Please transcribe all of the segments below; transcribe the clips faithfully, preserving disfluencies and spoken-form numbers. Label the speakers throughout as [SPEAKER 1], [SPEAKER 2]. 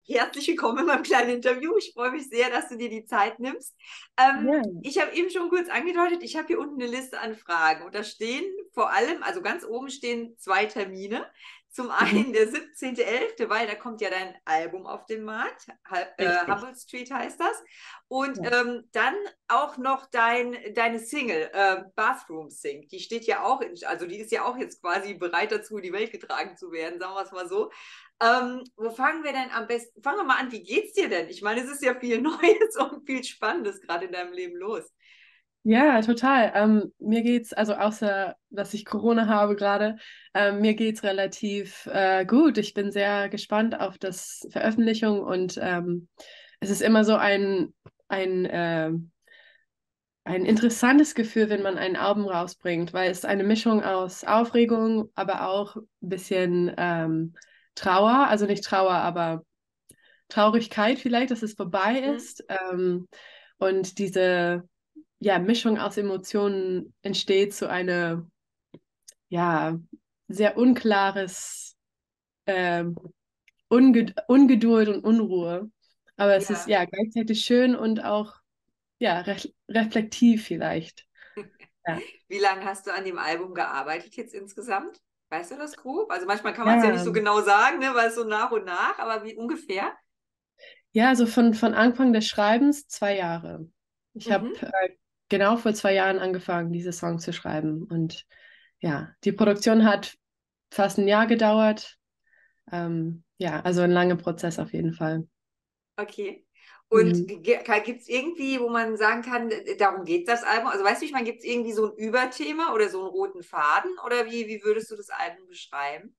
[SPEAKER 1] herzlich willkommen in meinem kleinen Interview. Ich freue mich sehr, dass du dir die Zeit nimmst. Ähm,
[SPEAKER 2] Ja.
[SPEAKER 1] ich habe eben schon kurz angedeutet, ich habe hier unten eine Liste an Fragen und da stehen vor allem, also ganz oben stehen zwei Termine. Zum
[SPEAKER 2] Mhm.
[SPEAKER 1] einen der siebzehnten elften, weil da kommt ja dein Album auf den Markt. Hal- äh,
[SPEAKER 2] Richtig.
[SPEAKER 1] Humble Street heißt das. Und
[SPEAKER 2] Ja.
[SPEAKER 1] ähm, dann auch noch dein, deine Single, äh, Bathroom Sink. Die steht ja auch, in, also die ist ja auch jetzt quasi bereit dazu, in die Welt getragen zu werden, sagen wir es mal so. Ähm, wo fangen wir denn am besten? Fangen wir mal an, wie geht's dir denn? Ich meine, es ist ja viel Neues und viel Spannendes gerade in deinem Leben los.
[SPEAKER 2] Ja, total. Ähm, mir geht's, also außer, dass ich Corona habe gerade, ähm, mir geht's relativ äh, gut. Ich bin sehr gespannt auf das Veröffentlichung und ähm, es ist immer so ein, ein, äh, ein interessantes Gefühl, wenn man ein Album rausbringt, weil es eine Mischung aus Aufregung, aber auch ein bisschen ähm, Trauer, also nicht Trauer, aber Traurigkeit vielleicht, dass es vorbei
[SPEAKER 1] Hm?
[SPEAKER 2] ist. Ähm, und diese ja, Mischung aus Emotionen entsteht zu einer ja, sehr unklares ähm, Unged Ungeduld und Unruhe. Aber es ist
[SPEAKER 1] Ja.
[SPEAKER 2] ja gleichzeitig schön und auch ja, re reflektiv vielleicht. Ja.
[SPEAKER 1] Wie lange hast du an dem Album gearbeitet jetzt insgesamt? Weißt du das grob? Also manchmal kann man es ja nicht
[SPEAKER 2] Ja,
[SPEAKER 1] so genau sagen, ne, weil es so nach und nach, aber wie ungefähr?
[SPEAKER 2] ja, also von, von Anfang des Schreibens zwei Jahre. Ich habe
[SPEAKER 1] Mhm.
[SPEAKER 2] äh, genau vor zwei Jahren angefangen, diese Song zu schreiben. Und ja, die Produktion hat fast ein Jahr gedauert. Ähm, ja, also ein langer Prozess auf jeden Fall.
[SPEAKER 1] Okay. Und
[SPEAKER 2] Mhm.
[SPEAKER 1] gibt es irgendwie, wo man sagen kann, darum geht das Album? Also weißt du, ich meine, gibt es irgendwie so ein Überthema oder so einen roten Faden? Oder wie, wie würdest du das Album beschreiben?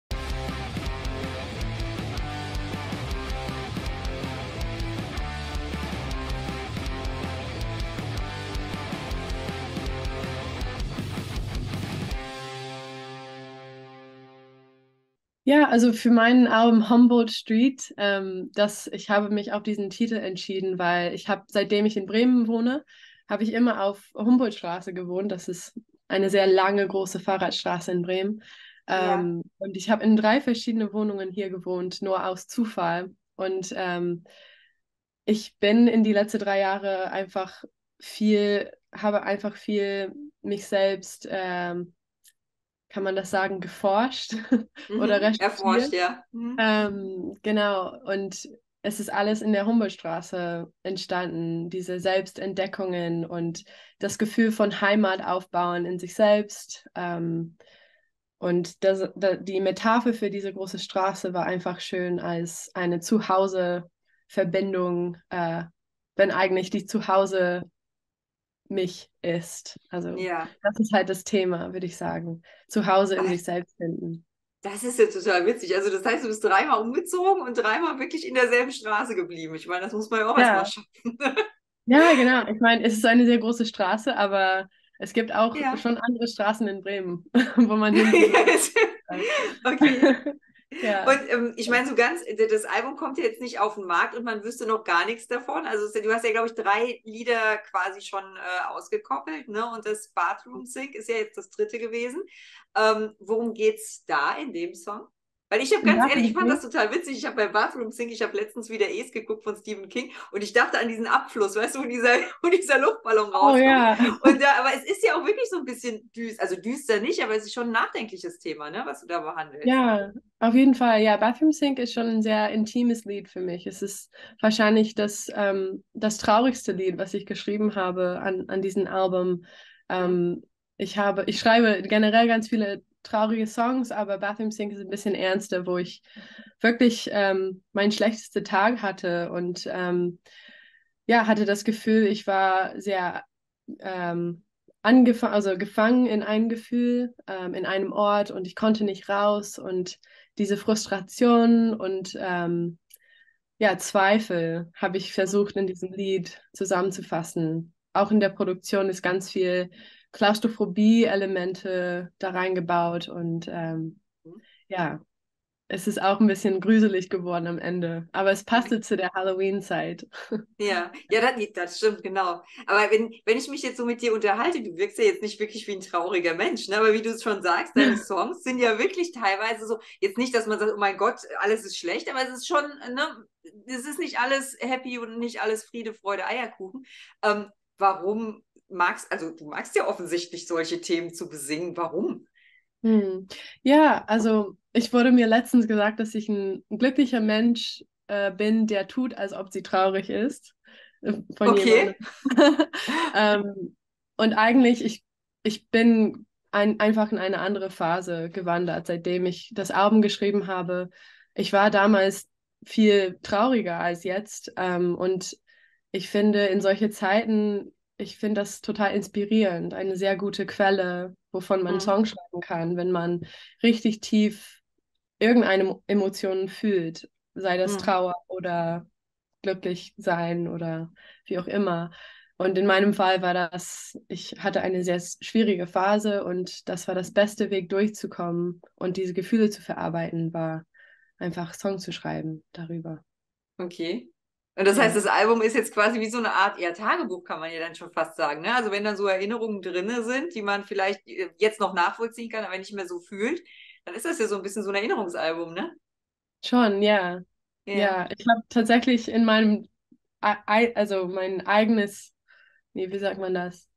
[SPEAKER 2] Ja, also für meinen Album Humboldt Street, ähm, das, ich habe mich auf diesen Titel entschieden, weil ich habe, seitdem ich in Bremen wohne, habe ich immer auf Humboldtstraße gewohnt. Das ist eine sehr lange, große Fahrradstraße in Bremen.
[SPEAKER 1] Ja.
[SPEAKER 2] Ähm, und ich habe in drei verschiedene Wohnungen hier gewohnt, nur aus Zufall. Und ähm, ich bin in die letzten drei Jahre einfach viel, habe einfach viel mich selbst, ähm, kann man das sagen, geforscht oder
[SPEAKER 1] Mhm. Erforscht,
[SPEAKER 2] recherchiert.
[SPEAKER 1] ja. Mhm.
[SPEAKER 2] Ähm, genau, und es ist alles in der Humboldtstraße entstanden, diese Selbstentdeckungen und das Gefühl von Heimat aufbauen in sich selbst. Ähm, und das, da, die Metapher für diese große Straße war einfach schön als eine Zuhause-Verbindung, äh, wenn eigentlich die Zuhause mich ist. Also
[SPEAKER 1] Ja.
[SPEAKER 2] das ist halt das Thema, würde ich sagen. Zuhause in
[SPEAKER 1] Ach,
[SPEAKER 2] sich selbst finden.
[SPEAKER 1] das ist ja total witzig. Also das heißt, du bist dreimal umgezogen und dreimal wirklich in derselben Straße geblieben. Ich meine, das muss man ja auch erstmal
[SPEAKER 2] Ja,
[SPEAKER 1] schaffen.
[SPEAKER 2] ja, genau. Ich meine, es ist eine sehr große Straße, aber es gibt auch
[SPEAKER 1] Ja.
[SPEAKER 2] schon andere Straßen in Bremen, wo man hinziehen kann.
[SPEAKER 1] Okay.
[SPEAKER 2] Ja.
[SPEAKER 1] Und ähm, ich meine, so ganz, das Album kommt ja jetzt nicht auf den Markt und man wüsste noch gar nichts davon. Also es- du hast ja, glaube ich, drei Lieder quasi schon äh, ausgekoppelt, ne? Und das Bathroom Sink ist ja jetzt das dritte gewesen. Ähm, worum geht's da in dem Song? Weil ich habe
[SPEAKER 2] Im
[SPEAKER 1] ganz ehrlich, ich fand das
[SPEAKER 2] Waffenpink?
[SPEAKER 1] total witzig. Ich habe bei Bathroom Sink, ich habe letztens wieder Es geguckt von Stephen King und ich dachte an diesen Abfluss, weißt du, wo dieser, wo dieser Luftballon
[SPEAKER 2] Oh
[SPEAKER 1] rauskommt.
[SPEAKER 2] ja.
[SPEAKER 1] Und da, aber es ist ja auch wirklich so ein bisschen düster, also düster nicht, aber es ist schon ein nachdenkliches Thema, ne, was du da behandelst.
[SPEAKER 2] Ja, auf jeden Fall. Ja, Bathroom Sink ist schon ein sehr intimes Lied für mich. Es ist wahrscheinlich das, ähm, das traurigste Lied, was ich geschrieben habe an, an diesem Album.
[SPEAKER 1] Hm?
[SPEAKER 2] Ähm, ich habe, ich schreibe generell ganz viele traurige Songs, aber Bathroom Sink ist ein bisschen ernster, wo ich wirklich ähm, meinen schlechtesten Tag hatte und ähm, ja, hatte das Gefühl, ich war sehr ähm, angefangen, also gefangen in einem Gefühl, ähm, in einem Ort und ich konnte nicht raus und diese Frustration und ähm, ja, Zweifel habe ich versucht in diesem Lied zusammenzufassen. Auch in der Produktion ist ganz viel Klaustrophobie-Elemente da reingebaut und ähm,
[SPEAKER 1] Hm?
[SPEAKER 2] ja. es ist auch ein bisschen gruselig geworden am Ende. Aber es passte
[SPEAKER 1] Okay.
[SPEAKER 2] zu der Halloween-Zeit.
[SPEAKER 1] Ja, ja, das, das stimmt, genau. Aber wenn, wenn ich mich jetzt so mit dir unterhalte, du wirkst ja jetzt nicht wirklich wie ein trauriger Mensch, ne? Aber wie du es schon sagst, deine Songs sind ja wirklich teilweise so, jetzt nicht, dass man sagt, oh mein Gott, alles ist schlecht, aber es ist schon, ne, es ist nicht alles happy und nicht alles Friede, Freude, Eierkuchen. Ähm, warum magst, also du magst ja offensichtlich solche Themen zu besingen. Warum?
[SPEAKER 2] Hm. Ja, also ich wurde mir letztens gesagt, dass ich ein glücklicher Mensch äh, bin, der tut, als ob sie traurig ist, äh, von jemandem.
[SPEAKER 1] Okay.
[SPEAKER 2] Ähm, und eigentlich, ich, ich bin ein, einfach in eine andere Phase gewandert, seitdem ich das Album geschrieben habe. Ich war damals viel trauriger als jetzt. Ähm, und ich finde, in solche Zeiten, ich finde das total inspirierend, eine sehr gute Quelle, wovon man
[SPEAKER 1] Mhm.
[SPEAKER 2] Songs schreiben kann, wenn man richtig tief irgendeine Emotion fühlt, sei das
[SPEAKER 1] Mhm.
[SPEAKER 2] Trauer oder glücklich sein oder wie auch immer. Und in meinem Fall war das, ich hatte eine sehr schwierige Phase und das war das beste Weg durchzukommen und diese Gefühle zu verarbeiten, war einfach Song zu schreiben darüber.
[SPEAKER 1] Okay. Und das heißt,
[SPEAKER 2] Ja.
[SPEAKER 1] das Album ist jetzt quasi wie so eine Art eher Tagebuch, kann man ja dann schon fast sagen. Ne? Also wenn dann so Erinnerungen drinne sind, die man vielleicht äh, jetzt noch nachvollziehen kann, aber nicht mehr so fühlt, dann ist das ja so ein bisschen so ein Erinnerungsalbum, ne?
[SPEAKER 2] Schon, ja.
[SPEAKER 1] Ja.
[SPEAKER 2] Ja, ich habe tatsächlich in meinem, ei- also mein eigenes, nee, wie sagt man das?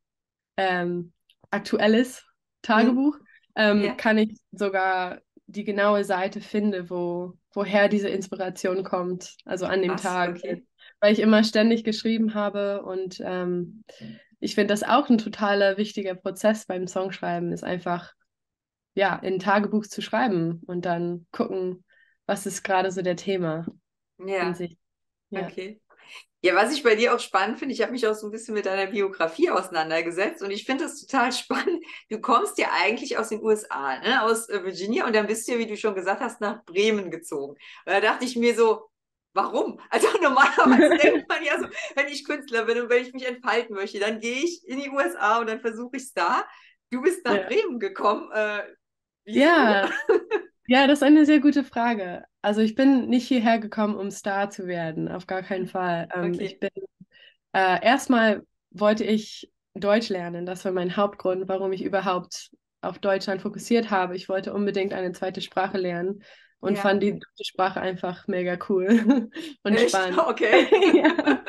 [SPEAKER 2] Ähm, aktuelles
[SPEAKER 1] Hm?
[SPEAKER 2] Tagebuch, ähm,
[SPEAKER 1] Ja.
[SPEAKER 2] kann ich sogar die genaue Seite finden, wo, woher diese Inspiration kommt, also an dem
[SPEAKER 1] Krass,
[SPEAKER 2] Tag,
[SPEAKER 1] okay.
[SPEAKER 2] weil ich immer ständig geschrieben habe und ähm, ich finde das auch ein totaler wichtiger Prozess beim Songschreiben, ist einfach, ja, in ein Tagebuch zu schreiben und dann gucken, was ist gerade so der Thema in
[SPEAKER 1] Ja,
[SPEAKER 2] sich. Ja.
[SPEAKER 1] okay. Ja, was ich bei dir auch spannend finde, ich habe mich auch so ein bisschen mit deiner Biografie auseinandergesetzt und ich finde das total spannend. Du kommst ja eigentlich aus den U S A, ne? Aus äh, Virginia und dann bist du ja, wie du schon gesagt hast, nach Bremen gezogen. Und da dachte ich mir so, warum? Also normalerweise denkt man ja so, wenn ich Künstler bin und wenn ich mich entfalten möchte, dann gehe ich in die U S A und dann versuche ich es da. Du bist nach
[SPEAKER 2] Ja.
[SPEAKER 1] Bremen gekommen. Äh, wieso?
[SPEAKER 2] Ja, ja, das ist eine sehr gute Frage. Also ich bin nicht hierher gekommen, um Star zu werden, auf gar keinen Fall. Ähm, ich
[SPEAKER 1] Okay.
[SPEAKER 2] bin äh, erstmal wollte ich Deutsch lernen. Das war mein Hauptgrund, warum ich überhaupt auf Deutschland fokussiert habe. Ich wollte unbedingt eine zweite Sprache lernen und
[SPEAKER 1] Ja,
[SPEAKER 2] fand die deutsche Sprache einfach mega cool und
[SPEAKER 1] echt?
[SPEAKER 2] spannend.
[SPEAKER 1] Okay.
[SPEAKER 2] Ja.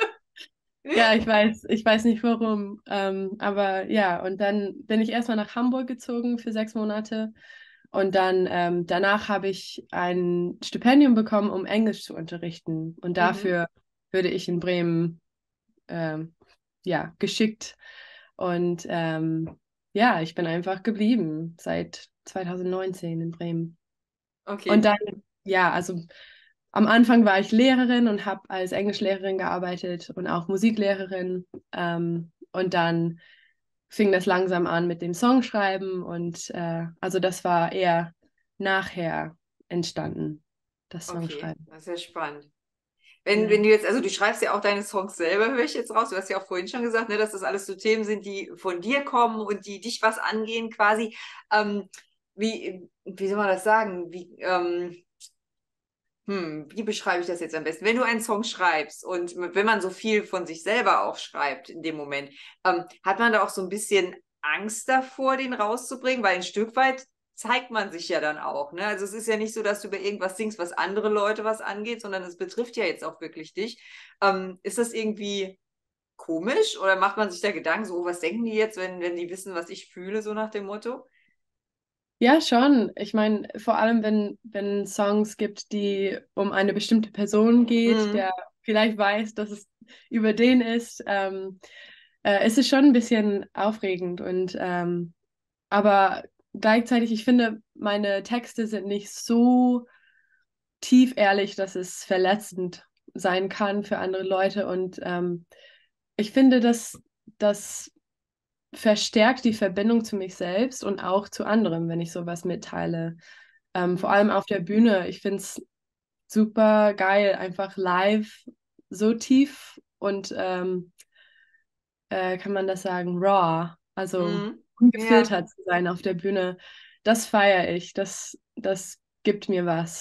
[SPEAKER 2] Ja, ich weiß, ich weiß nicht warum. Ähm, aber ja, und dann bin ich erstmal nach Hamburg gezogen für sechs Monate. Und dann ähm, danach habe ich ein Stipendium bekommen, um Englisch zu unterrichten. Und
[SPEAKER 1] Mhm.
[SPEAKER 2] dafür würde ich in Bremen ähm, ja, geschickt. Und ähm, ja, ich bin einfach geblieben seit zwanzig neunzehn in Bremen. Und
[SPEAKER 1] Okay.
[SPEAKER 2] dann, ja, also am Anfang war ich Lehrerin und habe als Englischlehrerin gearbeitet und auch Musiklehrerin. Ähm, und dann fing das langsam an mit dem Songschreiben und äh, also das war eher nachher entstanden, das
[SPEAKER 1] Okay,
[SPEAKER 2] Songschreiben.
[SPEAKER 1] das ist ja spannend. Wenn, wenn
[SPEAKER 2] Ja.
[SPEAKER 1] du jetzt, also du schreibst ja auch deine Songs selber, höre ich jetzt raus. Du hast ja auch vorhin schon gesagt, ne, dass das alles so Themen sind, die von dir kommen und die dich was angehen quasi. Ähm, wie, wie soll man das sagen? Wie, ähm, hm, wie beschreibe ich das jetzt am besten? Wenn du einen Song schreibst und wenn man so viel von sich selber auch schreibt in dem Moment, ähm, hat man da auch so ein bisschen Angst davor, den rauszubringen? Weil ein Stück weit zeigt man sich ja dann auch, ne? Also es ist ja nicht so, dass du über irgendwas singst, was andere Leute was angeht, sondern es betrifft ja jetzt auch wirklich dich. Ähm, ist das irgendwie komisch oder macht man sich da Gedanken, so, oh, was denken die jetzt, wenn, wenn die wissen, was ich fühle, so nach dem Motto?
[SPEAKER 2] Ja, schon. Ich meine, vor allem, wenn, wenn es Songs gibt, die um eine bestimmte Person geht,
[SPEAKER 1] Mhm.
[SPEAKER 2] der vielleicht weiß, dass es über den ist, ähm, äh, es ist schon ein bisschen aufregend und ähm, aber gleichzeitig, ich finde, meine Texte sind nicht so tief ehrlich, dass es verletzend sein kann für andere Leute. Und ähm, ich finde, dass das verstärkt die Verbindung zu mich selbst und auch zu anderen, wenn ich sowas mitteile. Ähm, vor
[SPEAKER 1] Mhm.
[SPEAKER 2] allem auf der Bühne. Ich finde es super geil, einfach live so tief und ähm, äh, kann man das sagen, raw, also
[SPEAKER 1] Mhm. Ja.
[SPEAKER 2] ungefiltert zu sein auf der Bühne. Das feiere ich. Das, das gibt mir was.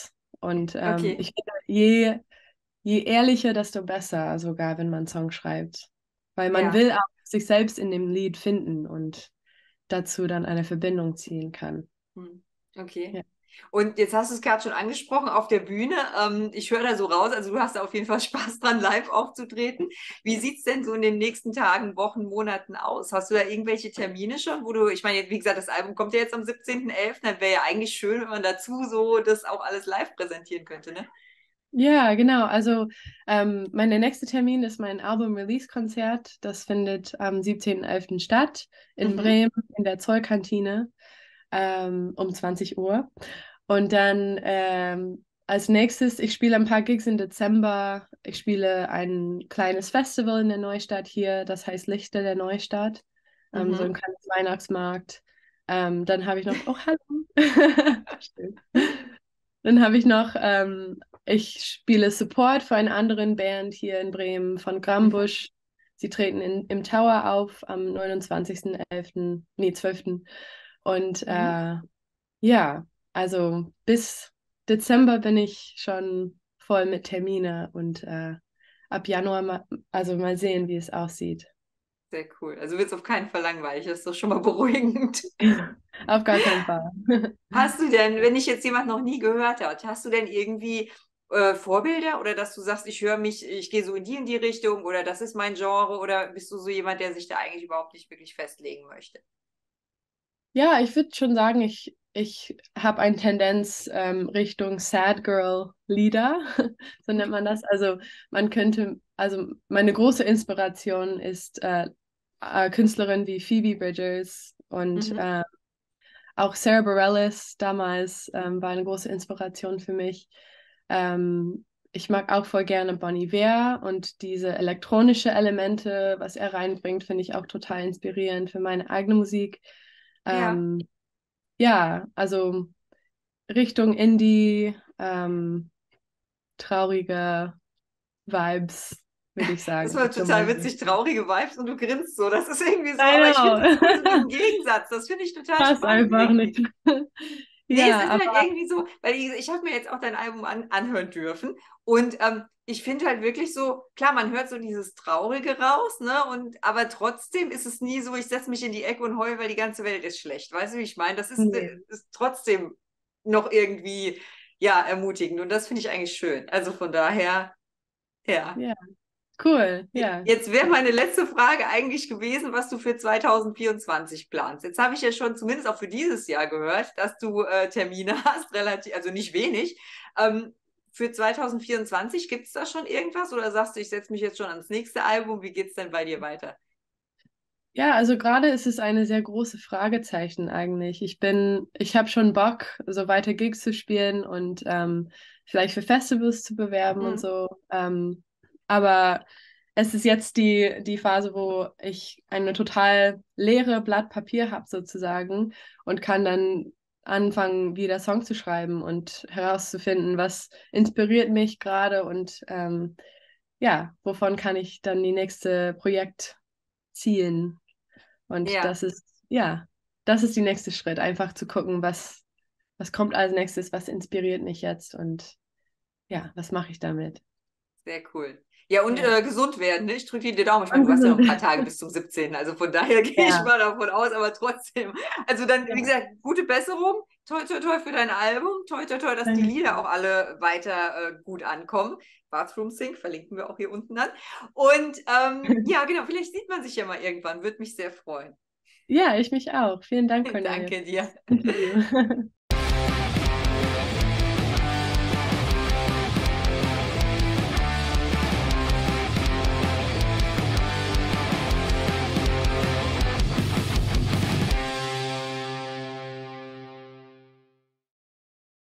[SPEAKER 2] Und ähm,
[SPEAKER 1] Okay.
[SPEAKER 2] ich finde, je, je ehrlicher, desto besser, sogar wenn man einen Song schreibt. Weil man
[SPEAKER 1] Ja.
[SPEAKER 2] will auch sich selbst in dem Lied finden und dazu dann eine Verbindung ziehen kann.
[SPEAKER 1] Hm. Okay.
[SPEAKER 2] Ja.
[SPEAKER 1] Und jetzt hast du es gerade schon angesprochen auf der Bühne. Ähm, ich höre da so raus, also du hast da auf jeden Fall Spaß dran, live aufzutreten. Wie sieht es denn so in den nächsten Tagen, Wochen, Monaten aus? Hast du da irgendwelche Termine schon, wo du, ich meine, wie gesagt, das Album kommt ja jetzt am siebzehnten elften, dann wäre ja eigentlich schön, wenn man dazu so das auch alles live präsentieren könnte, ne?
[SPEAKER 2] Ja, genau. Also ähm, mein nächster Termin ist mein Album-Release-Konzert. Das findet am siebzehnten elften statt in
[SPEAKER 1] Mhm.
[SPEAKER 2] Bremen in der Zollkantine ähm, um zwanzig Uhr. Und dann ähm, als nächstes, ich spiele ein paar Gigs im Dezember. Ich spiele ein kleines Festival in der Neustadt hier, das heißt Lichter der Neustadt. Ähm, so ein
[SPEAKER 1] Mhm.
[SPEAKER 2] kleines Weihnachtsmarkt. Ähm, dann habe ich noch, oh, hallo. Stimmt. Dann habe ich noch, ähm, ich spiele Support für eine andere Band hier in Bremen von
[SPEAKER 1] Mhm.
[SPEAKER 2] Grambusch. Sie treten in, im Tower auf am neunundzwanzigsten elften, nee, zwölften. Und
[SPEAKER 1] Mhm.
[SPEAKER 2] äh, ja, also bis Dezember bin ich schon voll mit Termine und äh, ab Januar, ma also mal sehen, wie es aussieht.
[SPEAKER 1] Sehr cool. Also wird es auf keinen Fall langweilig, das ist doch schon mal beruhigend.
[SPEAKER 2] Auf gar keinen Fall.
[SPEAKER 1] Hast du denn, wenn ich jetzt jemand noch nie gehört hat, hast du denn irgendwie äh, Vorbilder oder dass du sagst, ich höre mich, ich gehe so in die in die Richtung oder das ist mein Genre oder bist du so jemand, der sich da eigentlich überhaupt nicht wirklich festlegen möchte?
[SPEAKER 2] Ja, ich würde schon sagen, ich, ich habe eine Tendenz ähm, Richtung Sad Girl Lieder, so nennt man das. Also man könnte, also meine große Inspiration ist äh, äh, Künstlerinnen wie Phoebe Bridgers und
[SPEAKER 1] Mhm.
[SPEAKER 2] äh, auch Sarah Bareilles damals ähm, war eine große Inspiration für mich. Ähm, ich mag auch voll gerne Bon Iver und diese elektronische Elemente, was er reinbringt, finde ich auch total inspirierend für meine eigene Musik.
[SPEAKER 1] Ja.
[SPEAKER 2] Ähm, ja, also Richtung Indie, ähm, traurige Vibes, würde ich
[SPEAKER 1] Das
[SPEAKER 2] sagen.
[SPEAKER 1] war
[SPEAKER 2] Ist so
[SPEAKER 1] total
[SPEAKER 2] meine
[SPEAKER 1] witzig,
[SPEAKER 2] Richtung.
[SPEAKER 1] traurige Vibes und du grinst so. Das ist irgendwie so,
[SPEAKER 2] I
[SPEAKER 1] aber ich finde das cool, so
[SPEAKER 2] know.
[SPEAKER 1] diesen Gegensatz. Das finde ich total
[SPEAKER 2] Passt
[SPEAKER 1] spannend
[SPEAKER 2] einfach
[SPEAKER 1] irgendwie.
[SPEAKER 2] nicht.
[SPEAKER 1] Nee, es
[SPEAKER 2] Ja,
[SPEAKER 1] ist halt
[SPEAKER 2] aber
[SPEAKER 1] irgendwie so, weil ich, ich habe mir jetzt auch dein Album an, anhören dürfen und ähm, ich finde halt wirklich so, klar, man hört so dieses Traurige raus, ne, und aber trotzdem ist es nie so, ich setze mich in die Ecke und heule, weil die ganze Welt ist schlecht. Weißt du, wie ich meine? Das ist, äh,
[SPEAKER 2] nee.
[SPEAKER 1] ist trotzdem noch irgendwie, ja, ermutigend und das finde ich eigentlich schön. Also von daher, ja.
[SPEAKER 2] Ja, cool. Ja.
[SPEAKER 1] Jetzt wäre meine letzte Frage eigentlich gewesen, was du für zwanzig vierundzwanzig planst. Jetzt habe ich ja schon zumindest auch für dieses Jahr gehört, dass du äh, Termine hast, relativ, also nicht wenig. Ähm, für zwanzig vierundzwanzig gibt es da schon irgendwas oder sagst du, ich setze mich jetzt schon ans nächste Album? Wie geht es denn bei dir weiter?
[SPEAKER 2] Ja, also gerade ist es eine sehr große Fragezeichen eigentlich. Ich bin, ich habe schon Bock, so weiter Gigs zu spielen und ähm, vielleicht für Festivals zu bewerben und
[SPEAKER 1] Hm.
[SPEAKER 2] so. Ähm, aber es ist jetzt die, die Phase, wo ich eine total leere Blatt Papier habe sozusagen und kann dann anfangen, wieder Song zu schreiben und herauszufinden, was inspiriert mich gerade und ähm, ja, wovon kann ich dann die nächste Projekt ziehen. Und
[SPEAKER 1] Ja,
[SPEAKER 2] das ist, ja, das ist der nächste Schritt, einfach zu gucken, was, was kommt als nächstes, was inspiriert mich jetzt und ja, was mache ich damit?
[SPEAKER 1] sehr cool. Ja, und
[SPEAKER 2] Ja.
[SPEAKER 1] äh, gesund werden, ne? Ich drücke dir die Daumen. Ich meine,
[SPEAKER 2] Und
[SPEAKER 1] du hast ja noch
[SPEAKER 2] gesund.
[SPEAKER 1] ein paar Tage bis zum siebzehnten. Also von daher gehe ich
[SPEAKER 2] Ja,
[SPEAKER 1] mal davon aus, aber trotzdem. Also dann, wie
[SPEAKER 2] ja,
[SPEAKER 1] gesagt, gute Besserung. Toi, toi, toi für dein Album. Toi, toi, toi, dass die
[SPEAKER 2] danke
[SPEAKER 1] Lieder auch
[SPEAKER 2] schön.
[SPEAKER 1] alle weiter äh, gut ankommen. Bathroom Sync verlinken wir auch hier unten dann. Und ähm, ja, genau, vielleicht sieht man sich ja mal irgendwann. Würde mich sehr freuen.
[SPEAKER 2] Ja, ich mich auch. Vielen Dank, Cornelia,
[SPEAKER 1] Danke dir.
[SPEAKER 2] für das Interview.